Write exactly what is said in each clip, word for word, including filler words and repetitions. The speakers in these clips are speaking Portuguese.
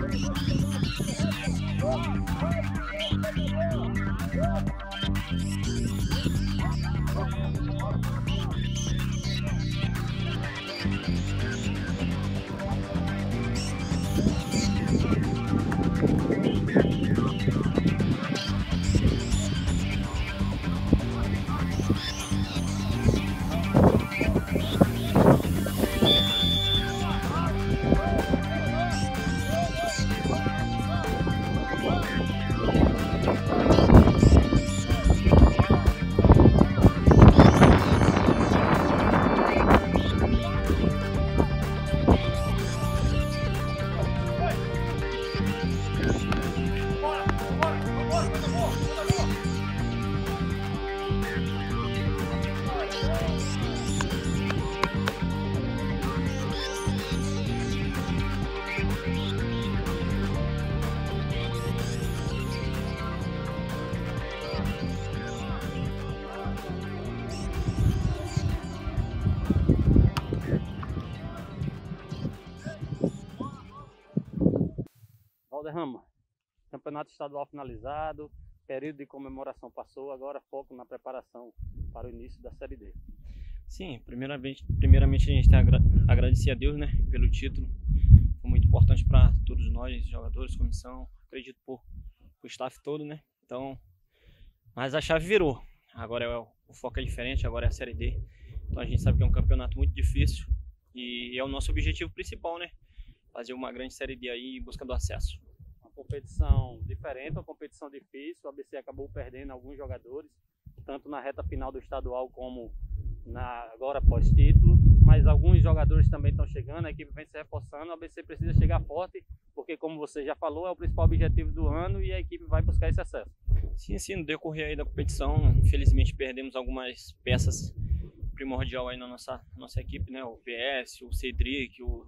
Valderrama, campeonato estadual finalizado, período de comemoração passou, agora foco na preparação para o início da Série D. Sim, primeiramente, primeiramente a gente tem a agra agradecer a Deus, né, pelo título. Foi muito importante para todos nós, jogadores, comissão, acredito por o staff todo, né? Então, mas a chave virou. Agora é o, o foco é diferente, agora é a Série D. Então a gente sabe que é um campeonato muito difícil e é o nosso objetivo principal, né? Fazer uma grande Série D aí em busca do acesso. Uma competição diferente, uma competição difícil. O A B C acabou perdendo alguns jogadores, tanto na reta final do estadual como na, agora pós-título. Mas alguns jogadores também estão chegando, a equipe vem se reforçando. O A B C precisa chegar forte, porque como você já falou, é o principal objetivo do ano e a equipe vai buscar esse acesso. Sim, sim, no decorrer aí da competição, infelizmente perdemos algumas peças primordial aí na nossa, nossa equipe, né? O P S, o Cedric, o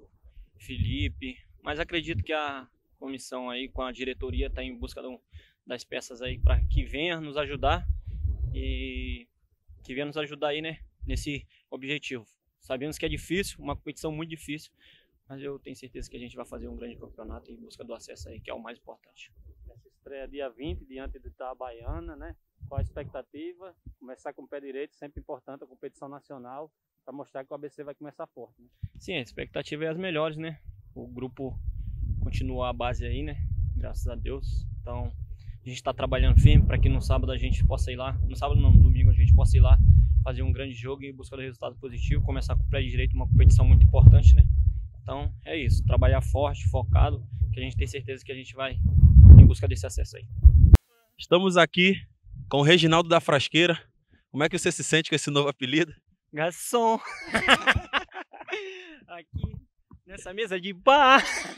Felipe, mas acredito que a comissão aí com a diretoria está em busca do, das peças aí para que venha nos ajudar e que venha nos ajudar aí, né, nesse objetivo. Sabemos que é difícil, uma competição muito difícil, mas eu tenho certeza que a gente vai fazer um grande campeonato em busca do acesso aí, que é o mais importante. Essa estreia dia vinte, diante do Itabaiana, né? Qual a expectativa? Começar com o pé direito, sempre importante, a competição nacional, para mostrar que o A B C vai começar forte, né? Sim, a expectativa é as melhores, né? O grupo continua a base aí, né? Graças a Deus. Então, a gente está trabalhando firme para que no sábado a gente possa ir lá, no sábado não, no domingo a gente possa ir lá fazer um grande jogo e buscar o resultado positivo, começar com o pé direito, uma competição muito importante, né? Então, é isso, trabalhar forte, focado, que a gente tem certeza que a gente vai em busca desse acesso aí. Estamos aqui com o Reginaldo da Frasqueira. Como é que você se sente com esse novo apelido? Garçom! Aqui nessa mesa de bar.